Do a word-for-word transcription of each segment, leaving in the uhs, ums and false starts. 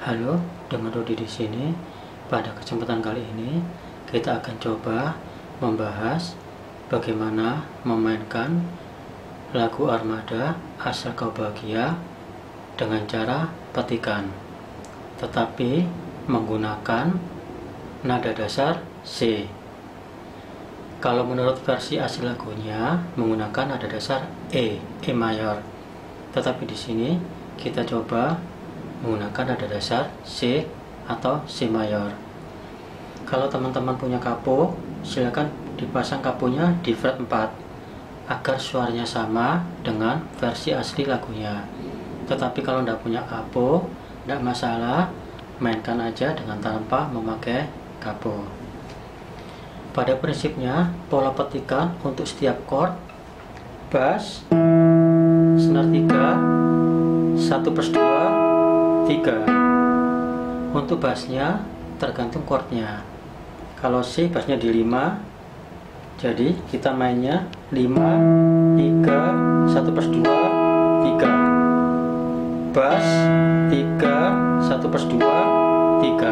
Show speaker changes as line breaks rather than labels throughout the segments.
Halo, dengan Rudi di sini. Pada kesempatan kali ini, kita akan coba membahas bagaimana memainkan lagu Armada Asal Kau Bahagia dengan cara petikan, tetapi menggunakan nada dasar C. Kalau menurut versi asli lagunya menggunakan nada dasar E, E mayor. Tetapi di sini kita coba menggunakan nada dasar C atau C mayor. Kalau teman-teman punya kapo, silakan dipasang kaponya di fret empat agar suaranya sama dengan versi asli lagunya. Tetapi kalau tidak punya kapo, tidak masalah, mainkan aja dengan tanpa memakai kapo. Pada prinsipnya, pola petikan untuk setiap chord bass, senar tiga, satu plus dua, tiga. Untuk bassnya tergantung chordnya. Kalau C bassnya di lima, jadi kita mainnya lima, tiga, satu plus dua, tiga. Bass tiga, satu plus dua, tiga.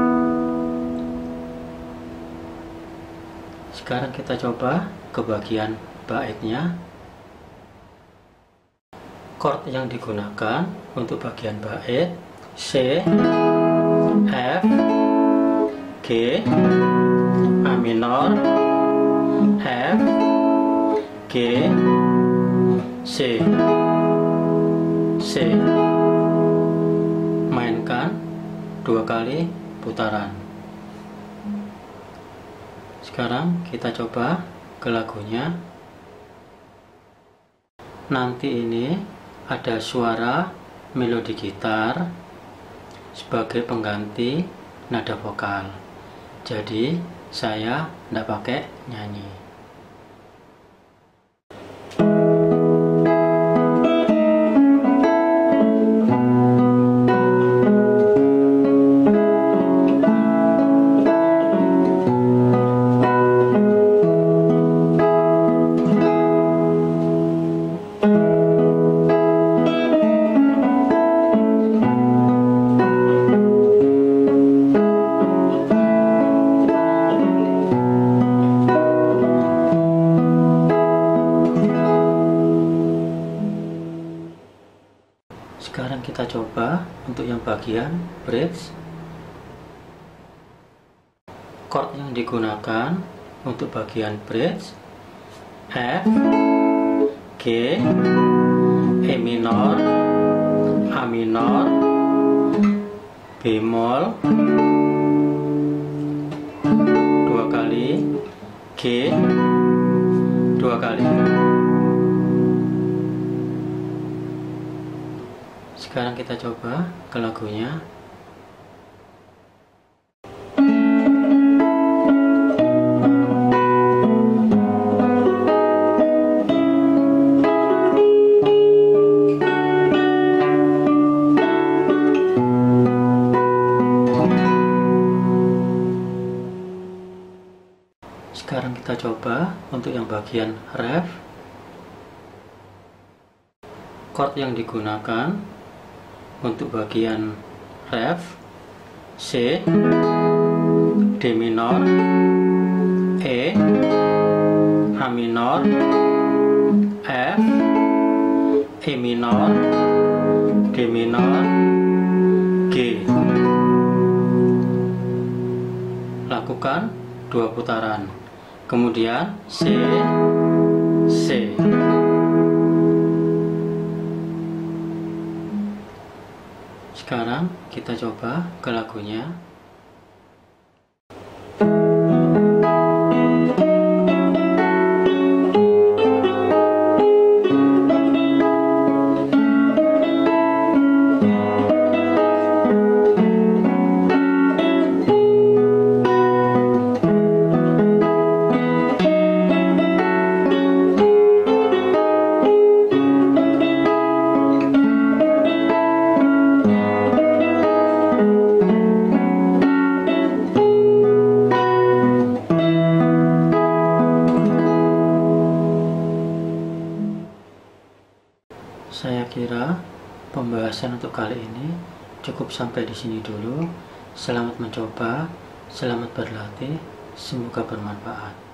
Sekarang kita coba ke bagian baitnya. Chord yang digunakan untuk bagian bait C, F, G, A minor, F, G, C, C. Mainkan dua kali putaran. Sekarang kita coba ke lagunya. Nanti ini ada suara melodi gitar sebagai pengganti nada vokal. Jadi saya tidak pakai nyanyi. Sekarang kita coba untuk yang bagian bridge. Chord yang digunakan untuk bagian bridge F, G, E minor, A minor, bemol dua kali, G dua kali. Sekarang kita coba ke lagunya. Sekarang kita coba untuk yang bagian ref. Chord yang digunakan untuk bagian ref C, D minor, E, A minor, F, E minor, D minor, G. Lakukan dua putaran, kemudian C, C. Sekarang kita coba ke lagunya. Saya kira pembahasan untuk kali ini cukup sampai di sini dulu. Selamat mencoba, selamat berlatih, semoga bermanfaat.